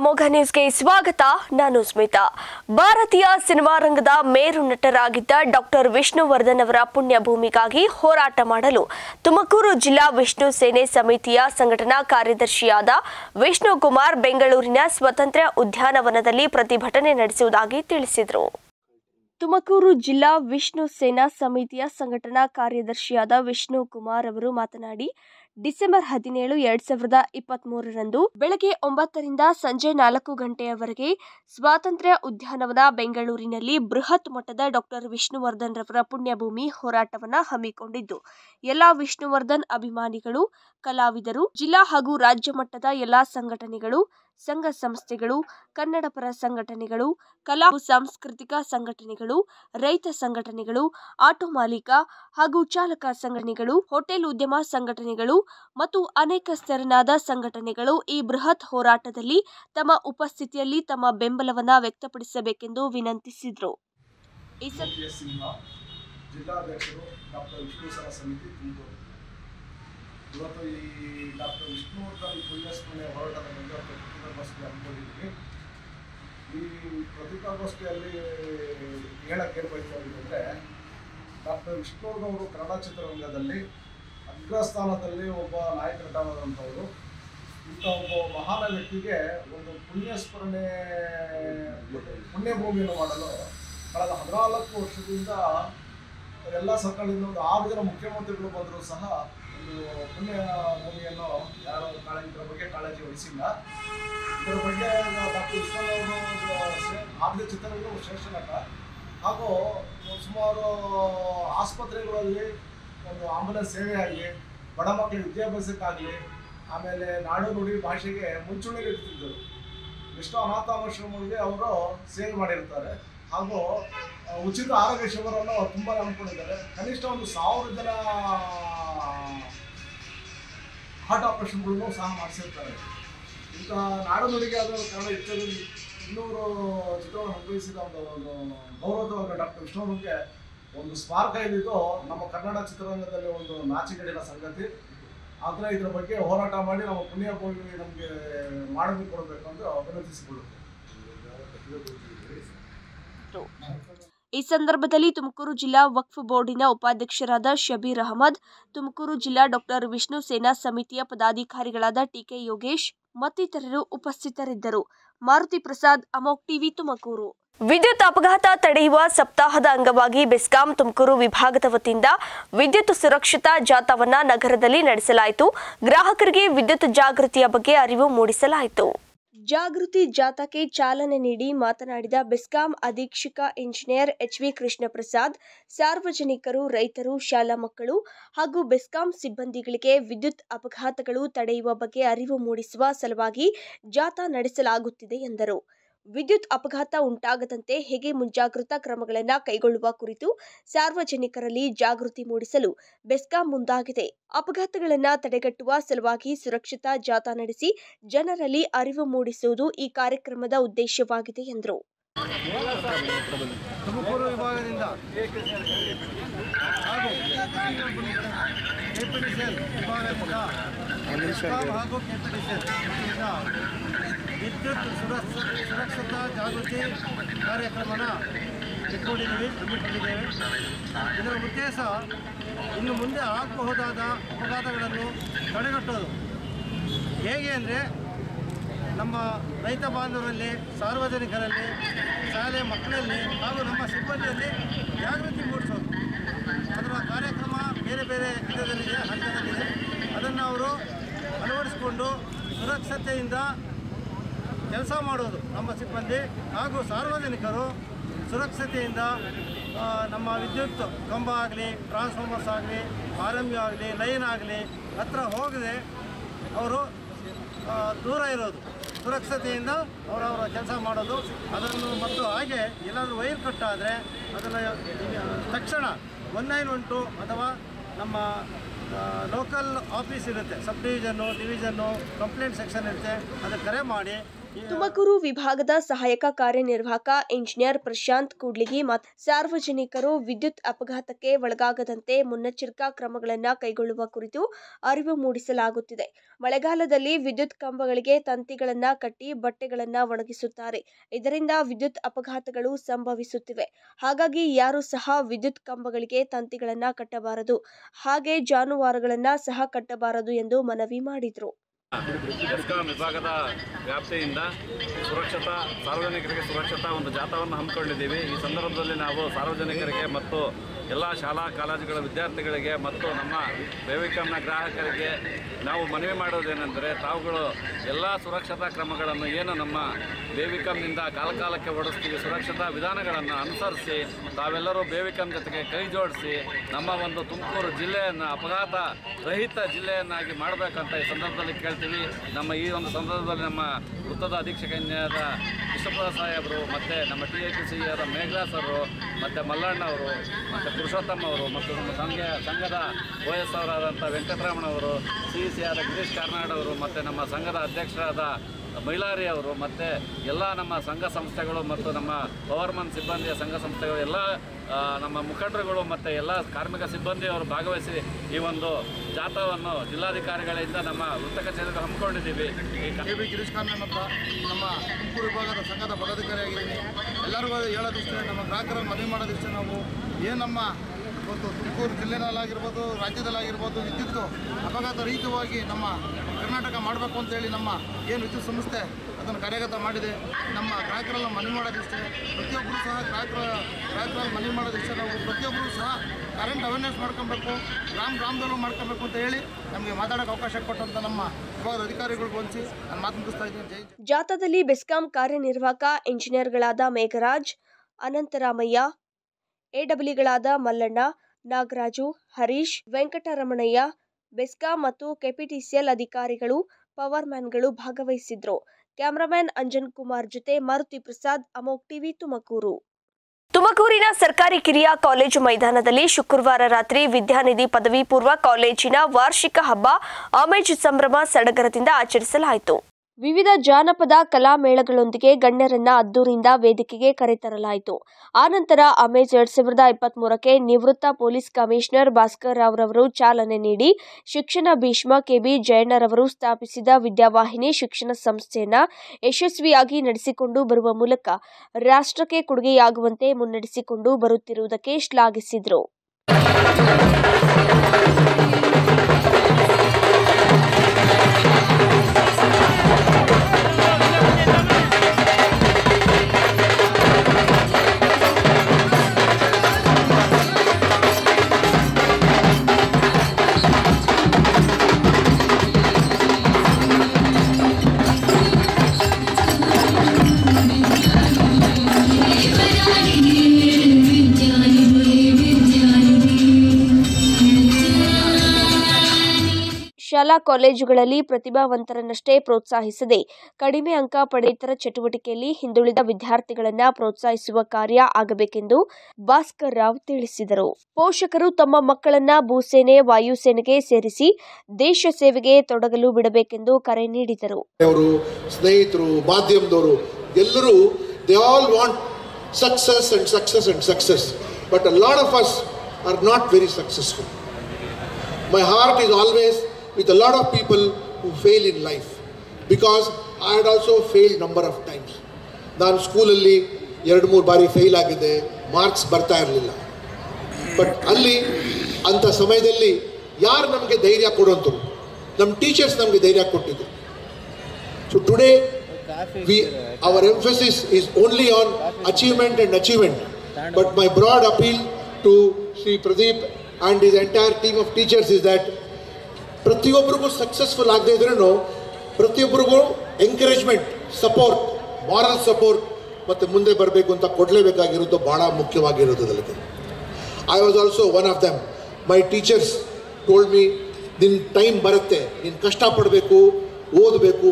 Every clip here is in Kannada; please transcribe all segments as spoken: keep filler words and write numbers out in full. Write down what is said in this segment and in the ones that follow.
ಅಮೋಘ ನ್ಯೂಸ್ಗೆ ಸ್ವಾಗತ. ನಾನು ಸ್ಮಿತಾ. ಭಾರತೀಯ ಸಿನಿಮಾ ರಂಗದ ಮೇರು ನಟರಾಗಿದ್ದ ಡಾಕ್ಟರ್ ವಿಷ್ಣುವರ್ಧನ್ ಅವರ ಪುಣ್ಯ ಭೂಮಿಗಾಗಿ ಹೋರಾಟ ಮಾಡಲು ತುಮಕೂರು ಜಿಲ್ಲಾ ವಿಷ್ಣು ಸೇನೆ ಸಮಿತಿಯ ಸಂಘಟನಾ ಕಾರ್ಯದರ್ಶಿಯಾದ ವಿಷ್ಣು ಕುಮಾರ್ ಬೆಂಗಳೂರಿನ ಸ್ವಾತಂತ್ರ್ಯ ಉದ್ಯಾನವನದಲ್ಲಿ ಪ್ರತಿಭಟನೆ ನಡೆಸುವುದಾಗಿ ತಿಳಿಸಿದರು. ತುಮಕೂರು ಜಿಲ್ಲಾ ವಿಷ್ಣು ಸೇನಾ ಸಮಿತಿಯ ಸಂಘಟನಾ ಕಾರ್ಯದರ್ಶಿಯಾದ ವಿಷ್ಣು ಕುಮಾರ್ ಅವರು ಮಾತನಾಡಿ, ಡಿಸೆಂಬರ್ ಹದಿನೇಳು ಎರಡ್ ಸಾವಿರದ ಇಪ್ಪತ್ತ್ ಮೂರರಂದು ಬೆಳಗ್ಗೆ ಒಂಬತ್ತರಿಂದ ಸಂಜೆ ನಾಲ್ಕು ಗಂಟೆಯವರೆಗೆ ಸ್ವಾತಂತ್ರ್ಯ ಉದ್ಯಾನವನ ಬೆಂಗಳೂರಿನಲ್ಲಿ ಬೃಹತ್ ಮಟ್ಟದ ಡಾಕ್ಟರ್ ವಿಷ್ಣುವರ್ಧನ್ ರವರ ಪುಣ್ಯಭೂಮಿ ಹೋರಾಟವನ್ನು ಹಮ್ಮಿಕೊಂಡಿದ್ದು, ಎಲ್ಲಾ ವಿಷ್ಣುವರ್ಧನ್ ಅಭಿಮಾನಿಗಳು, ಕಲಾವಿದರು, ಜಿಲ್ಲಾ ಹಾಗೂ ರಾಜ್ಯ ಮಟ್ಟದ ಎಲ್ಲಾ ಸಂಘಟನೆಗಳು, ಸಂಘ ಸಂಸ್ಥೆಗಳು, ಕನ್ನಡ ಪರ ಸಂಘಟನೆಗಳು, ಕಲಾ ಸಾಂಸ್ಕೃತಿಕ ಸಂಘಟನೆಗಳು, ರೈತ ಸಂಘಟನೆಗಳು, ಆಟೋ ಮಾಲೀಕ ಹಾಗೂ ಚಾಲಕ ಸಂಘಟನೆಗಳು, ಹೋಟೆಲ್ ಉದ್ಯಮ ಸಂಘಟನೆಗಳು ಮತ್ತು ಅನೇಕ ಸ್ತರನಾದ ಸಂಘಟನೆಗಳು ಈ ಬೃಹತ್ ಹೋರಾಟದಲ್ಲಿ ತಮ್ಮ ಉಪಸ್ಥಿತಿಯಲ್ಲಿ ತಮ್ಮ ಬೆಂಬಲವನ್ನು ವ್ಯಕ್ತಪಡಿಸಬೇಕೆಂದು ವಿನಂತಿಸಿದರು. ಈ ಜಿಲ್ಲಾಧ್ಯಕ್ಷರು ಡಾಕ್ಟರ್ ವಿಷ್ಣು ಸೇನಾ ಸಮಿತಿ ತುಮಕೂರು ಇವತ್ತು ಈ ಡಾಕ್ಟರ್ ವಿಷ್ಣುವರ್ಧನ್ ಪುಣ್ಯಸ್ಮರಣೆ ಹೋರಾಟದ ಬಗ್ಗೆ ಪತ್ರಿಕಾಗೋಷ್ಠಿ ಹಮ್ಮಿಕೊಂಡಿದ್ದೀವಿ. ಈ ಪತ್ರಿಕಾಗೋಷ್ಠಿಯಲ್ಲಿ ಹೇಳಕ್ಕೆ ಏನು ಬಯಸ್ತಾಯಿದ್ದೀವಿ ಅಂದರೆ, ಡಾಕ್ಟರ್ ವಿಷ್ಣುವರ್ಧನ್ ಅವರು ಕನ್ನಡ ಚಿತ್ರರಂಗದಲ್ಲಿ ಅಗ್ರಸ್ಥಾನದಲ್ಲಿ ಒಬ್ಬ ನಾಯಕ ನಟನಾದಂಥವರು. ಇಂಥ ಒಬ್ಬ ಮಹಾನ ವ್ಯಕ್ತಿಗೆ ಒಂದು ಪುಣ್ಯಸ್ಮರಣೆ ಪುಣ್ಯಭೂಮಿಯನ್ನು ಮಾಡಲು ಕಳೆದ ಹದಿನಾಲ್ಕು ವರ್ಷದಿಂದ ಎಲ್ಲ ಸರ್ಕಾರದಿಂದ ಒಂದು ಆರು ಜನ ಮುಖ್ಯಮಂತ್ರಿಗಳು ಬಂದರೂ ಸಹ ಒಂದು ಪುಣ್ಯ ಭೂಮಿಯನ್ನು ಯಾರು ಕಾಳಜಿ ಇದರ ಬಗ್ಗೆ ಕಾಳಜಿ ವಹಿಸಿಲ್ಲ. ಇದರ ಬಗ್ಗೆ ಡಾಕ್ಟರ್ ವಿಶ್ವನಾಥ್ ಆದ್ಯ ಚಿತ್ರಗಳು ಶ್ರೇಷ್ಠ ನಟ ಹಾಗೂ ಸುಮಾರು ಆಸ್ಪತ್ರೆಗಳಲ್ಲಿ ಒಂದು ಆಂಬುಲೆನ್ಸ್ ಸೇವೆ ಆಗಲಿ, ಬಡ ಮಕ್ಕಳ ವಿದ್ಯಾಭ್ಯಾಸಕ್ಕಾಗಲಿ, ಆಮೇಲೆ ನಾಡು ನುಡಿ ಭಾಷೆಗೆ ಮುಂಚೂಣಿ ಇಡ್ತಿದ್ದರು. ಎಷ್ಟೋ ಅನಾಥಾಶ್ರಮಗಳಿಗೆ ಅವರು ಸೇವೆ ಮಾಡಿರ್ತಾರೆ ಹಾಗೂ ಉಚಿತ ಆರೋಗ್ಯ ಶಿಬಿರವನ್ನು ತುಂಬ ನಂಬಿಕೊಂಡಿದ್ದಾರೆ. ಕನಿಷ್ಠ ಒಂದು ಸಾವಿರ ಜನ ಹಾರ್ಟ್ ಆಪರೇಷನ್ಗಳನ್ನು ಸಹ ಮಾಡಿಸಿರ್ತಾರೆ. ಇಂಥ ನಾಡು ನುಡಿಗೆ ಆದ ಕನ್ನಡ ಹೆಚ್ಚು ಇನ್ನೂರು ಚಿತ್ರವನ್ನು ಅನುಭವಿಸಿದ ಒಂದು ಗೌರವದ ಡಾಕ್ಟರ್ ವಿಷ್ಣುವರ್ಧನ್ಗೆ ಒಂದು ಸ್ಮಾರಕ ಇದ್ದಿದ್ದು ನಮ್ಮ ಕನ್ನಡ ಚಿತ್ರರಂಗದಲ್ಲಿ ಒಂದು ನಾಚಿಕೆಡಿನ ಸಂಗತಿ. ಆದರೆ ಇದರ ಬಗ್ಗೆ ಹೋರಾಟ ಮಾಡಿ ನಮ್ಮ ಪುಣ್ಯ ಭೂಮಿ ನಮಗೆ ಮಾಡಲು ಕೊಡಬೇಕು ಅಂತ ವಿನಂತಿಸಿಕೊಳ್ಳುತ್ತೇವೆ. ಈ ಸಂದರ್ಭದಲ್ಲಿ ತುಮಕೂರು ಜಿಲ್ಲಾ ವಕ್ಫ್ ಬೋರ್ಡಿನ ಉಪಾಧ್ಯಕ್ಷರಾದ ಶಬೀರ್ ಅಹಮದ್, ತುಮಕೂರು ಜಿಲ್ಲಾ ಡಾಕ್ಟರ್ ವಿಷ್ಣು ಸೇನಾ ಸಮಿತಿಯ ಪದಾಧಿಕಾರಿಗಳಾದ ಟಿಕೆ ಯೋಗೇಶ್ ಮತ್ತಿತರರು ಉಪಸ್ಥಿತರಿದ್ದರು. ಮಾರುತಿ ಪ್ರಸಾದ್, ಅಮೋಕ್ ಟಿವಿ, ತುಮಕೂರು. ವಿದ್ಯುತ್ ಅಪಘಾತ ತಡೆಯುವ ಸಪ್ತಾಹದ ಅಂಗವಾಗಿ ಬೆಸ್ಕಾಂ ತುಮಕೂರು ವಿಭಾಗದ ವತಿಯಿಂದ ವಿದ್ಯುತ್ ಸುರಕ್ಷತಾ ಜಾಥಾವನ್ನ ನಗರದಲ್ಲಿ ನಡೆಸಲಾಯಿತು. ಗ್ರಾಹಕರಿಗೆ ವಿದ್ಯುತ್ ಜಾಗೃತಿಯ ಬಗ್ಗೆ ಅರಿವು ಮೂಡಿಸಲಾಯಿತು. ಜಾಗೃತಿ ಜಾಥಾಕ್ಕೆ ಚಾಲನೆ ನೀಡಿ ಮಾತನಾಡಿದ ಬೆಸ್ಕಾಂ ಅಧೀಕ್ಷಕ engineer H V Krishna Prasad, ಸಾರ್ವಜನಿಕರು, ರೈತರು, ಶಾಲಾ ಮಕ್ಕಳು ಹಾಗೂ ಬೆಸ್ಕಾಂ ಸಿಬ್ಬಂದಿಗಳಿಗೆ ವಿದ್ಯುತ್ ಅಪಘಾತಗಳು ತಡೆಯುವ ಬಗ್ಗೆ ಅರಿವು ಮೂಡಿಸುವ ಸಲುವಾಗಿ ಜಾಥಾ ನಡೆಸಲಾಗುತ್ತಿದೆ ಎಂದರು. ವಿದ್ಯುತ್ ಅಪಘಾತ ಉಂಟಾಗದಂತೆ ಹೇಗೆ ಮುಂಜಾಗ್ರತಾ ಕ್ರಮಗಳನ್ನು ಕೈಗೊಳ್ಳುವ ಕುರಿತು ಸಾರ್ವಜನಿಕರಲ್ಲಿ ಜಾಗೃತಿ ಮೂಡಿಸಲು ಬೆಸ್ಕಾಂ ಮುಂದಾಗಿದೆ. ಅಪಘಾತಗಳನ್ನು ತಡೆಗಟ್ಟುವ ಸಲುವಾಗಿ ಸುರಕ್ಷತಾ ಜಾಥಾ ನಡೆಸಿ ಜನರಲ್ಲಿ ಅರಿವು ಮೂಡಿಸುವುದು ಈ ಕಾರ್ಯಕ್ರಮದ ಉದ್ದೇಶವಾಗಿದೆ ಎಂದರು. ತುಮಕೂರು ವಿಭಾಗದಿಂದ ಹಾಗೂ ವಿದ್ಯುತ್ ಸುರಕ್ಷತಾ ಜಾಗೃತಿ ಕಾರ್ಯಕ್ರಮನ ಇಟ್ಕೊಂಡಿದ್ದೀವಿ ಹಮ್ಮಿಕೊಂಡಿದ್ದೇವೆ. ಇದರ ಉದ್ದೇಶ ಇನ್ನು ಮುಂದೆ ಆಗಬಹುದಾದ ಅಪಘಾತಗಳನ್ನು ತಡೆಗಟ್ಟೋದು. ಹೇಗೆ ಅಂದರೆ, ನಮ್ಮ ರೈತ ಬಾಂಧವರಲ್ಲಿ, ಸಾರ್ವಜನಿಕರಲ್ಲಿ, ಶಾಲೆ ಮಕ್ಕಳಲ್ಲಿ ಹಾಗೂ ನಮ್ಮ ಸಿಬ್ಬಂದಿಯಲ್ಲಿ ಜಾಗೃತಿ ಮೂಡಿಸೋದು. ಅದರ ಕಾರ್ಯಕ್ರಮ ಬೇರೆ ಬೇರೆ ವಿಧದಲ್ಲಿದೆ, ಹಂತದಲ್ಲಿದೆ. ಅದನ್ನು ಅವರು ಅಳವಡಿಸಿಕೊಂಡು ಸುರಕ್ಷತೆಯಿಂದ ಕೆಲಸ ಮಾಡೋದು. ನಮ್ಮ ಸಿಬ್ಬಂದಿ ಹಾಗೂ ಸಾರ್ವಜನಿಕರು ಸುರಕ್ಷತೆಯಿಂದ ನಮ್ಮ ವಿದ್ಯುತ್ ಕಂಬ ಆಗಲಿ, ಟ್ರಾನ್ಸ್ಫಾರ್ಮರ್ಸ್ ಆಗಲಿ, ಆರ್ ಎಮ್ ಯು ಆಗಲಿ, ಲೈನ್ ಆಗಲಿ ಹತ್ರ ಹೋಗದೆ ಅವರು ದೂರ ಇರೋದು, ಸುರಕ್ಷತೆಯಿಂದ ಅವರವರ ಕೆಲಸ ಮಾಡೋದು. ಅದನ್ನು ಮತ್ತು ಹಾಗೆ ಏನಾದರೂ ವೈರ್ ಕಟ್ಟಾದರೆ ಅದನ್ನು ತಕ್ಷಣ ಒನ್ ನೈನ್ ಒನ್ ಟು ಅಥವಾ ನಮ್ಮ ಲೋಕಲ್ ಆಫೀಸ್ ಇರುತ್ತೆ, sub division, division, complaint section ಇರುತ್ತೆ, ಅದಕ್ಕೆ ಕರೆ ಮಾಡಿ ತುಮಕೂರು ವಿಭಾಗದ ಸಹಾಯಕ ಕಾರ್ಯನಿರ್ವಾಹಕ ಇಂಜಿನಿಯರ್ ಪ್ರಶಾಂತ್ ಕೂಡ್ಲಿಗಿ ಮತ್ತು ಸಾರ್ವಜನಿಕರು ವಿದ್ಯುತ್ ಅಪಘಾತಕ್ಕೆ ಒಳಗಾಗದಂತೆ ಮುನ್ನೆಚ್ಚರಿಕಾ ಕ್ರಮಗಳನ್ನು ಕೈಗೊಳ್ಳುವ ಕುರಿತು ಅರಿವು ಮೂಡಿಸಲಾಗುತ್ತಿದೆ. ಮಳೆಗಾಲದಲ್ಲಿ ವಿದ್ಯುತ್ ಕಂಬಗಳಿಗೆ ತಂತಿಗಳನ್ನು ಕಟ್ಟಿ ಬಟ್ಟೆಗಳನ್ನು ಒಣಗಿಸುತ್ತಾರೆ. ಇದರಿಂದ ವಿದ್ಯುತ್ ಅಪಘಾತಗಳು ಸಂಭವಿಸುತ್ತಿವೆ. ಹಾಗಾಗಿ ಯಾರು ಸಹ ವಿದ್ಯುತ್ ಕಂಬಗಳಿಗೆ ತಂತಿಗಳನ್ನು ಕಟ್ಟಬಾರದು, ಹಾಗೆ ಜಾನುವಾರುಗಳನ್ನು ಸಹ ಕಟ್ಟಬಾರದು ಎಂದು ಮನವಿ ಮಾಡಿದರು. ಬೆಸ್ಕಾಂ ವಿಭಾಗದ ವ್ಯಾಪ್ತಿಯಿಂದ ಸುರಕ್ಷತಾ ಸಾರ್ವಜನಿಕರಿಗೆ ಸುರಕ್ಷತಾ ಒಂದು ಜಾಥಾವನ್ನು ಹಮ್ಮಿಕೊಂಡಿದ್ದೀವಿ. ಈ ಸಂದರ್ಭದಲ್ಲಿ ನಾವು ಸಾರ್ವಜನಿಕರಿಗೆ ಮತ್ತು ಎಲ್ಲ ಶಾಲಾ ಕಾಲೇಜುಗಳ ವಿದ್ಯಾರ್ಥಿಗಳಿಗೆ ಮತ್ತು ನಮ್ಮ ಬೇವಿಕಂನ ಗ್ರಾಹಕರಿಗೆ ನಾವು ಮನವಿ ಮಾಡೋದೇನೆಂದರೆ, ತಾವುಗಳು ಎಲ್ಲ ಸುರಕ್ಷತಾ ಕ್ರಮಗಳನ್ನು ಏನು ನಮ್ಮ ಬೇವಿಕಂನಿಂದ ಕಾಲಕಾಲಕ್ಕೆ ಓಡಿಸ್ತೀವಿ, ಸುರಕ್ಷತಾ ವಿಧಾನಗಳನ್ನು ಅನುಸರಿಸಿ ತಾವೆಲ್ಲರೂ ಬೇವಿಕಂ ಜೊತೆಗೆ ಕೈ ಜೋಡಿಸಿ ನಮ್ಮ ಒಂದು ತುಮಕೂರು ಜಿಲ್ಲೆಯನ್ನು ಅಪಘಾತ ರಹಿತ ಜಿಲ್ಲೆಯನ್ನಾಗಿ ಮಾಡಬೇಕಂತ ಈ ಸಂದರ್ಭದಲ್ಲಿ ಕೇಳ್ತೀವಿ. ನಮ್ಮ ಈ ಒಂದು ಸಂದರ್ಭದಲ್ಲಿ ನಮ್ಮ ವೃತ್ತದ ಅಧೀಕ್ಷಕ ಇಂಜಿನಿಯರ್ ವಿಶ್ವಪ್ರಸಾದ್ ಸಾಹೇಬರು ಮತ್ತು ನಮ್ಮ ಟಿ ಐ ಪಿ ಸಿ ಆದ ಮೇಘ್ಲಾ ಸರು ಮತ್ತು ಮಲ್ಲಣ್ಣ ಅವರು ಮತ್ತು ಪುರುಷೋತ್ತಮ್ ಅವರು ಮತ್ತು ನಮ್ಮ ಸಂಘ ಸಂಘದ ಓ ಎಸ್ ಅವರಾದಂಥ ವೆಂಕಟರಮಣ ಅವರು, ಸಿ ಸಿ ಆದ ಗಿರೀಶ್ ಕಾರ್ನಾಡ್ ಅವರು ಮತ್ತು ನಮ್ಮ ಸಂಘದ ಅಧ್ಯಕ್ಷರಾದ ಮೈಲಾರಿ ಅವರು ಮತ್ತು ಎಲ್ಲ ನಮ್ಮ ಸಂಘ ಸಂಸ್ಥೆಗಳು ಮತ್ತು ನಮ್ಮ ಪವರ್ಮನ್ ಸಿಬ್ಬಂದಿಯ ಸಂಘ ಸಂಸ್ಥೆಗಳು ಎಲ್ಲ ನಮ್ಮ ಮುಖಂಡರುಗಳು ಮತ್ತು ಎಲ್ಲ ಕಾರ್ಮಿಕ ಸಿಬ್ಬಂದಿಯವರು ಭಾಗವಹಿಸಿ ಈ ಒಂದು ಜಾಥಾವನ್ನು ಜಿಲ್ಲಾಧಿಕಾರಿಗಳಿಂದ ನಮ್ಮ ವೃತ್ತ ಕಚೇರಿಗೆ ಹಮ್ಮಿಕೊಂಡಿದ್ದೀವಿ. ಕೆ ಬಿ ಗಿರೀಶ್ ಕಾರ್ನಾಡ್ ಅಂತ ನಮ್ಮ ತುಮಕೂರು ವಿಭಾಗದ ಸಂಘದ ಪದಾಧಿಕಾರಿಯಾಗಿದ್ದೀನಿ. ಎಲ್ಲರಿಗೂ ಹೇಳೋದಿಷ್ಟೇ, ನಮ್ಮ ಗ್ರಾಹಕರನ್ನು ಮನವಿ ಮಾಡೋದಿಷ್ಟೇ, ನಾವು ಏನು ನಮ್ಮ ಇವತ್ತು ತುಮಕೂರು ಜಿಲ್ಲೆನಲ್ಲಾಗಿರ್ಬೋದು, ರಾಜ್ಯದಲ್ಲಾಗಿರ್ಬೋದು ವಿದ್ಯುತ್ ಅಪಘಾತ ರಹಿತವಾಗಿ ನಮ್ಮ ಕರ್ನಾಟಕ ಮಾಡಬೇಕು ಅಂತೇಳಿ ನಮ್ಮ ಏನು ವಿದ್ಯುತ್ ಸಂಸ್ಥೆ ಅದನ್ನು ಕಾರ್ಯಗತ ಮಾಡಿದೆ. ನಮ್ಮ ಗ್ರಾಹಕರೆಲ್ಲ ಮನವಿ ಮಾಡೋದಿಷ್ಟೇ, ಪ್ರತಿಯೊಬ್ಬರು ಸಹ ಗ್ರಾಹಕರ ಗ್ರಾಹಕರಲ್ಲಿ ಮನವಿ ಮಾಡೋದಿಷ್ಟೇ, ನಾವು ಪ್ರತಿಯೊಬ್ಬರು ಸಹ ಕರೆಂಟ್ ಅವೇರ್ನೆಸ್ ಮಾಡ್ಕೊಬೇಕು, ಗ್ರಾಮ ಗ್ರಾಮದಲ್ಲೂ ಮಾಡ್ಕೊಬೇಕು ಅಂತ ಹೇಳಿ ನಮಗೆ ಮಾತಾಡೋಕ್ಕೆ ಅವಕಾಶ ಕೊಟ್ಟಂತ ನಮ್ಮ ವಿಭಾಗದ ಅಧಿಕಾರಿಗಳಿಗೂ ವಂಚಿ ನಾನು ಮಾತು ಮುಗಿಸ್ತಾ ಇದ್ದೀನಿ. ಜಾಥಾದಲ್ಲಿ ಬೆಸ್ಕಾಂ ಕಾರ್ಯನಿರ್ವಾಹಕ ಇಂಜಿನಿಯರ್ಗಳಾದ ಮೇಘರಾಜ್, ಅನಂತರಾಮಯ್ಯ, ಎಡಬ್ಲ್ಯೂಗಳಾದ ಮಲ್ಲಣ್ಣ, ನಾಗರಾಜು, ಹರೀಶ್, ವೆಂಕಟರಮಣಯ್ಯ, ಬೆಸ್ಕಾಂ ಮತ್ತು ಕೆಪಿಟಿಸಿಎಲ್ ಅಧಿಕಾರಿಗಳು, ಪವರ್ಮ್ಯಾನ್ಗಳು ಭಾಗವಹಿಸಿದ್ರು. ಕ್ಯಾಮರಾಮನ್ ಅಂಜನ್ ಕುಮಾರ್ ಜೊತೆ ಮಾರುತಿ ಪ್ರಸಾದ್, ಅಮೋಕ್ ಟಿವಿ, ತುಮಕೂರು. ತುಮಕೂರಿನ ಸರ್ಕಾರಿ ಕಿರಿಯ ಕಾಲೇಜು ಮೈದಾನದಲ್ಲಿ ಶುಕ್ರವಾರ ರಾತ್ರಿ ವಿದ್ಯಾನಿಧಿ ಪದವಿ ಪೂರ್ವ ಕಾಲೇಜಿನ ವಾರ್ಷಿಕ ಹಬ್ಬ ಆಮೇಜ್ ಸಂಭ್ರಮ ಸಡಗರದಿಂದ ಆಚರಿಸಲಾಯಿತು. ವಿವಿಧ ಜಾನಪದ ಕಲಾ ಮೇಳಗಳೊಂದಿಗೆ ಗಣ್ಯರನ್ನ ಅದ್ದೂರಿಯಿಂದ ವೇದಿಕೆಗೆ ಕರೆತರಲಾಯಿತು. ಆನಂತರ ಅಮೇಜ್ ಎರಡ್ ಸಾವಿರದ ಇಪ್ಪತ್ತ್ ಮೂರಕ್ಕೆ ನಿವೃತ್ತ ಪೊಲೀಸ್ ಕಮಿಷನರ್ ಭಾಸ್ಕರ್ ರಾವ್ ರವರು ಚಾಲನೆ ನೀಡಿ ಶಿಕ್ಷಣ ಭೀಷ್ಮ ಕೆಬಿ ಜಯಣ್ಣರವರು ಸ್ಥಾಪಿಸಿದ ವಿದ್ಯಾವಾಹಿನಿ ಶಿಕ್ಷಣ ಸಂಸ್ಥೆಯನ್ನ ಯಶಸ್ವಿಯಾಗಿ ನಡೆಸಿಕೊಂಡು ಬರುವ ಮೂಲಕ ರಾಷ್ಟ್ರಕ್ಕೆ ಕೊಡುಗೆಯಾಗುವಂತೆ ಮುನ್ನಡೆಸಿಕೊಂಡು ಬರುತ್ತಿರುವುದಕ್ಕೆ ಶ್ಲಾಘಿಸಿದರು. ಶಾಲಾ ಕಾಲೇಜುಗಳಲ್ಲಿ ಪ್ರತಿಭಾವಂತರನ್ನಷ್ಟೇ ಪ್ರೋತ್ಸಾಹಿಸದೆ ಕಡಿಮೆ ಅಂಕ ಪಡೆಯುತ್ತರ ಚಟುವಟಿಕೆಯಲ್ಲಿ ಹಿಂದುಳಿದ ವಿದ್ಯಾರ್ಥಿಗಳನ್ನು ಪ್ರೋತ್ಸಾಹಿಸುವ ಕಾರ್ಯ ಆಗಬೇಕೆಂದು ಭಾಸ್ಕರ್ ರಾವ್ ತಿಳಿಸಿದರು. ಪೋಷಕರು ತಮ್ಮ ಮಕ್ಕಳನ್ನ ಭೂಸೇನೆ, ವಾಯುಸೇನೆಗೆ ಸೇರಿಸಿ ದೇಶ ಸೇವೆಗೆ ತೊಡಗಲು ಬಿಡಬೇಕೆಂದು ಕರೆ ನೀಡಿದರು. ಅವರು ಸ್ನೇಹಿತರು, ಮಾಧ್ಯಮದವರು ಎಲ್ಲರೂ they all want success and success and success, but a lot of us are not very successful. My heart is always with a lot of people who fail in life, because I had also failed number of times. ನಾನು ಸ್ಕೂಲಲ್ಲಿ ಎರಡು ಮೂರು ಬಾರಿ ಫೇಲ್ ಆಗಿದೆ, ಮಾರ್ಕ್ಸ್ ಬರ್ತಾ ಇರಲಿಲ್ಲ. ಬಟ್ ಅಲ್ಲಿ ಅಂಥ ಸಮಯದಲ್ಲಿ ಯಾರು ನಮಗೆ ಧೈರ್ಯ ಕೊಡುವಂಥರು? ನಮ್ಮ ಟೀಚರ್ಸ್ ನಮಗೆ ಧೈರ್ಯ ಕೊಟ್ಟಿದ್ರು. So today we our emphasis is only on achievement and achievement, but my broad appeal to Sri Pradeep and his entire team of teachers is that ಪ್ರತಿಯೊಬ್ಬರಿಗೂ ಸಕ್ಸಸ್ಫುಲ್ ಆಗದೆ ಇದ್ರೂ ಪ್ರತಿಯೊಬ್ಬರಿಗೂ ಎಂಕರೇಜ್ಮೆಂಟ್, ಸಪೋರ್ಟ್, ಮಾರಲ್ ಸಪೋರ್ಟ್ ಮತ್ತು ಮುಂದೆ ಬರಬೇಕು ಅಂತ ಕೊಡಲೇಬೇಕಾಗಿರೋದು ಭಾಳ ಮುಖ್ಯವಾಗಿರೋದು. ಅದಕ್ಕೆ I was also one of them. My teachers told me, ನಿನ್ನ ಟೈಮ್ ಬರುತ್ತೆ, ನೀನು ಕಷ್ಟಪಡಬೇಕು, ಓದಬೇಕು.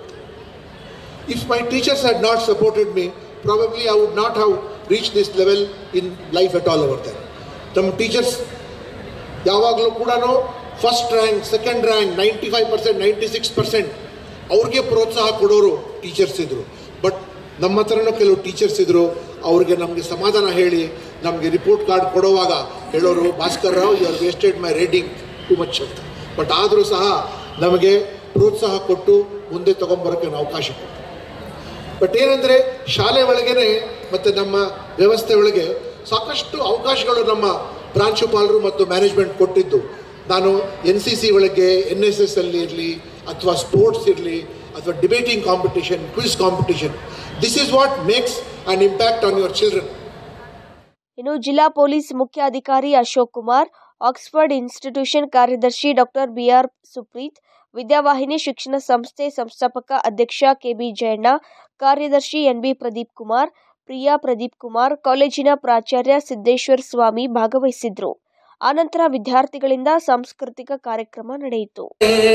If my teachers had not supported me, probably I would not have reach this level in life at all over them. ನಮ್ಮ ಟೀಚರ್ಸ್ ಯಾವಾಗಲೂ ಕೂಡ first rank, second rank, ninety five percent ninety six percent ಅವ್ರಿಗೆ ಪ್ರೋತ್ಸಾಹ ಕೊಡೋರು ಟೀಚರ್ಸ್ ಇದ್ದರು. ಬಟ್ ನಮ್ಮ ಹತ್ರನೂ ಕೆಲವು ಟೀಚರ್ಸ್ ಇದ್ದರು, ಅವ್ರಿಗೆ ನಮಗೆ ಸಮಾಧಾನ ಹೇಳಿ ನಮಗೆ ರಿಪೋರ್ಟ್ ಕಾರ್ಡ್ ಕೊಡುವಾಗ ಹೇಳೋರು, Bhaskar Rao you are wasted my reading too much ಅಂತ. ಬಟ್ ಆದರೂ ಸಹ ನಮಗೆ ಪ್ರೋತ್ಸಾಹ ಕೊಟ್ಟು ಮುಂದೆ ತೊಗೊಂಬರೋಕ್ಕೆ ಅವಕಾಶ ಕೊಟ್ಟು. ಬಟ್ ಏನಂದರೆ ಶಾಲೆ ಒಳಗೇ ಮತ್ತು ನಮ್ಮ ವ್ಯವಸ್ಥೆ ಒಳಗೆ ಸಾಕಷ್ಟು ಅವಕಾಶಗಳು ನಮ್ಮ ಪ್ರಾಂಶುಪಾಲರು ಮತ್ತು ಮ್ಯಾನೇಜ್ಮೆಂಟ್ ಕೊಟ್ಟಿದ್ದು. ನಾನು ಎನ್ ಸಿ ಸಿ ಒಳಗೆ ಎನ್ ಎಸ್ ಎಸ್ ಅಲ್ಲಿ ಇರಲಿ ಅಥವಾ ಸ್ಪೋರ್ಟ್ಸ್ ಇರಲಿ ಅಥವಾ debating competition, quiz competition, this is what makes an impact on your children. ಇನ್ನು ಜಿಲ್ಲಾ ಪೊಲೀಸ್ ಮುಖ್ಯಾಧಿಕಾರಿ ಅಶೋಕ್ ಕುಮಾರ್, ಆಕ್ಸ್ಫರ್ಡ್ ಇನ್ಸ್ಟಿಟ್ಯೂಷನ್ ಕಾರ್ಯದರ್ಶಿ ಡಾಕ್ಟರ್ ಬಿಆರ್ ಸುಪ್ರೀತ್, ವಿದ್ಯಾವಾಹಿನಿ ಶಿಕ್ಷಣ ಸಂಸ್ಥೆ ಸಂಸ್ಥಾಪಕ ಅಧ್ಯಕ್ಷ ಕೆಬಿ ಜಯಣ್ಣ, ಕಾರ್ಯದರ್ಶಿ ಎನ್ಬಿ ಪ್ರದೀಪ್ ಕುಮಾರ್, ಪ್ರಿಯಾ ಪ್ರದೀಪ್ ಕುಮಾರ್, ಕಾಲೇಜಿನ ಪ್ರಾಚಾರ್ಯ ಸಿದ್ದೇಶ್ವರ ಸ್ವಾಮಿ ಭಾಗವಹಿಸಿದ್ರು. ಆನಂತರ ವಿದ್ಯಾರ್ಥಿಗಳಿಂದ ಸಾಂಸ್ಕೃತಿಕ ಕಾರ್ಯಕ್ರಮ ನಡೆಯಿತು.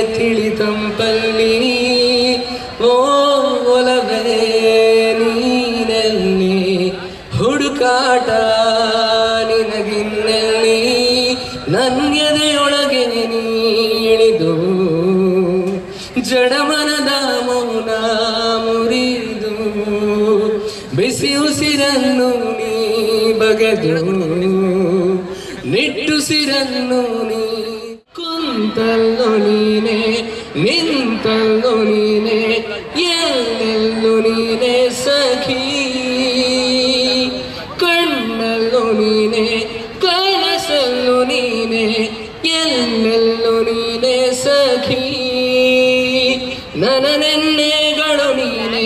ಹುಡುಕಾಟ ನಿನಗಿನ್ನಲ್ಲಿ ನನ್ಗೆದೆಯೊಳಗೆ ನೀಳಿದು ಜಡಮನದ ಮೌನ ಮುರಿದು ಬಿಸಿ ಉಸಿರನ್ನು ನೀ ಬಗೆದು ನಿಟ್ಟುಸಿರನ್ನು ನೀ ಕುಂತಲ್ಲೋ ನೀನೆ ನಿಂತಲ್ಲೋ ನೀನೆ ಎಲ್ಲೆಲ್ಲೋ ನೀನೆ ಸಖಿ ಕಣ್ಣಲ್ಲೋ ನೀನೆ ಕನಸಲ್ಲೋ ನೀನೆ ಎಲ್ಲೆಲ್ಲೋ ನೀನೆ ಸಖಿ ನನ್ನ ನೆನ್ನೆಗಳು ನೀನೆ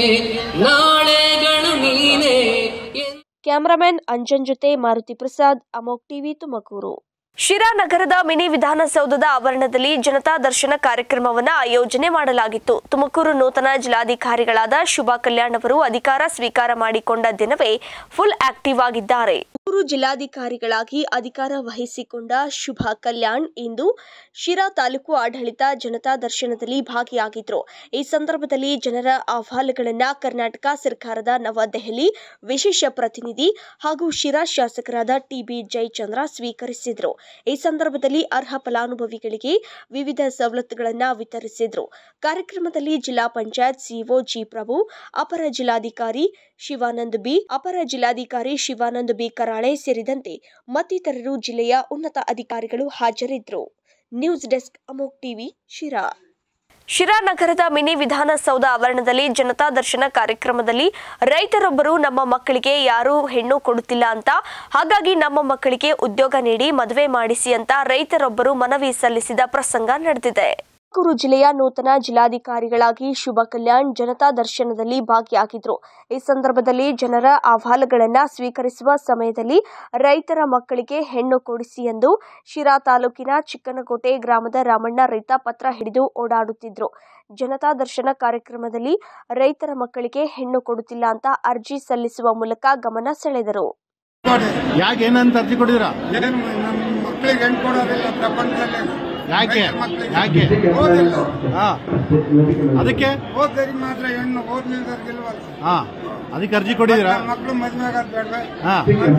ನಾಳೆಗಳು ನೀನೆ. ಕ್ಯಾಮರಾಮನ್ ಅಂಜನ್ ಜೊತೆ ಮಾರುತಿ ಪ್ರಸಾದ್, ಅಮೋಕ್ ಟಿವಿ, ತುಮಕೂರು. ಶಿರಾ ನಗರದ ಮಿನಿ ವಿಧಾನಸೌಧದ ಆವರಣದಲ್ಲಿ ಜನತಾ ದರ್ಶನ ಕಾರ್ಯಕ್ರಮವನ್ನು ಆಯೋಜನೆ ಮಾಡಲಾಗಿತ್ತು. ತುಮಕೂರು ನೂತನ ಜಿಲ್ಲಾಧಿಕಾರಿಗಳಾದ ಶುಭಾ ಕಲ್ಯಾಣ್ ಅವರು ಅಧಿಕಾರ ಸ್ವೀಕಾರ ಮಾಡಿಕೊಂಡ ದಿನವೇ ಫುಲ್ ಆಕ್ಟಿವ್ ಆಗಿದ್ದಾರೆ. ತುಮಕೂರು ಜಿಲ್ಲಾಧಿಕಾರಿಗಳಾಗಿ ಅಧಿಕಾರ ವಹಿಸಿಕೊಂಡ ಶುಭಾ ಕಲ್ಯಾಣ್ ಇಂದು ಶಿರಾ ತಾಲೂಕು ಆಡಳಿತ ಜನತಾ ದರ್ಶನದಲ್ಲಿ ಭಾಗಿಯಾಗಿದ್ರು. ಈ ಸಂದರ್ಭದಲ್ಲಿ ಜನರ ಅಹವಾಲುಗಳನ್ನು ಕರ್ನಾಟಕ ಸರ್ಕಾರದ ನವದೆಹಲಿ ವಿಶೇಷ ಪ್ರತಿನಿಧಿ ಹಾಗೂ ಶಿರಾ ಶಾಸಕರಾದ ಟಿಬಿ ಜಯಚಂದ್ರ ಸ್ವೀಕರಿಸಿದ್ರು. ಈ ಸಂದರ್ಭದಲ್ಲಿ ಅರ್ಹ ಫಲಾನುಭವಿಗಳಿಗೆ ವಿವಿಧ ಸವಲತ್ತುಗಳನ್ನು ವಿತರಿಸಿದ್ರು. ಕಾರ್ಯಕ್ರಮದಲ್ಲಿ ಜಿಲ್ಲಾ ಪಂಚಾಯತ್ ಸಿಇಒ ಜಿ ಪ್ರಭು, ಅಪರ ಜಿಲ್ಲಾಧಿಕಾರಿ ಶಿವಾನಂದ್ ಬಿ, ಅಪರ ಜಿಲ್ಲಾಧಿಕಾರಿ ಶಿವಾನಂದ್ ಬಿ ಕರಾಳೆ ಸೇರಿದಂತೆ ಮತ್ತಿತರರು ಜಿಲ್ಲೆಯ ಉನ್ನತ ಅಧಿಕಾರಿಗಳು ಹಾಜರಿದ್ದರು. News desk, Amogh TV, Sira. Sira ನಗರದ ಮಿನಿ ವಿಧಾನಸೌಧ ಆವರಣದಲ್ಲಿ ಜನತಾ ದರ್ಶನ ಕಾರ್ಯಕ್ರಮದಲ್ಲಿ ರೈತರೊಬ್ಬರು ನಮ್ಮ ಮಕ್ಕಳಿಗೆ ಯಾರೂ ಹೆಣ್ಣು ಕೊಡುತ್ತಿಲ್ಲ ಅಂತ, ಹಾಗಾಗಿ ನಮ್ಮ ಮಕ್ಕಳಿಗೆ ಉದ್ಯೋಗ ನೀಡಿ ಮದುವೆ ಮಾಡಿಸಿ ಅಂತ ರೈತರೊಬ್ಬರು ಮನವಿ ಸಲ್ಲಿಸಿದ ಪ್ರಸಂಗ ನಡೆದಿದೆ. ತುಮಕೂರು ಜಿಲ್ಲೆಯ ನೂತನ ಜಿಲ್ಲಾಧಿಕಾರಿಗಳಾಗಿ ಶುಭಾ ಕಲ್ಯಾಣ್ ಜನತಾ ದರ್ಶನದಲ್ಲಿ ಭಾಗಿಯಾಗಿದ್ರು. ಈ ಸಂದರ್ಭದಲ್ಲಿ ಜನರ ಅಹವಾಲುಗಳನ್ನು ಸ್ವೀಕರಿಸುವ ಸಮಯದಲ್ಲಿ ರೈತರ ಮಕ್ಕಳಿಗೆ ಹೆಣ್ಣು ಕೊಡಿಸಿ ಎಂದು ಶಿರಾ ತಾಲೂಕಿನ ಚಿಕ್ಕನಕೋಟೆ ಗ್ರಾಮದ ರಾಮಣ್ಣ ರೈತ ಪತ್ರ ಹಿಡಿದು ಓಡಾಡುತ್ತಿದ್ರು. ಜನತಾ ದರ್ಶನ ಕಾರ್ಯಕ್ರಮದಲ್ಲಿ ರೈತರ ಮಕ್ಕಳಿಗೆ ಹೆಣ್ಣು ಕೊಡುತ್ತಿಲ್ಲ ಅಂತ ಅರ್ಜಿ ಸಲ್ಲಿಸುವ ಮೂಲಕ ಗಮನ ಸೆಳೆದರು. ಯಾಕೆ ಏನಂತ ಅರ್ಜಿ ಕೊಟ್ಟಿದ್ದೀರಾ? ಮಕ್ಕಳಿಗೆ ಹೆಣ್ಣು ಕೊಡೋದಿಲ್ಲ ಪ್ರಪಂಚದಲ್ಲಿ. ಯಾಕೆ ಯಾಕೆ ಹಾ ಅದಕ್ಕೆ ಓದ್ದರಿಗೆ ಮಾತ್ರ ಹೆಣ್ಣು, ಓದ್ಲಿಲ್ದವ್ರಿಗಿಲ್ವಲ್ಲ. ಹಾ ಅದಕ್ಕೆ ಅರ್ಜಿ ಕೊಟ್ಟಿದ್ದೀರಾ? ಮಕ್ಕಳು ಮದುವೆ ಆಗೋದು ಬೇಡವೆ? ಹಾ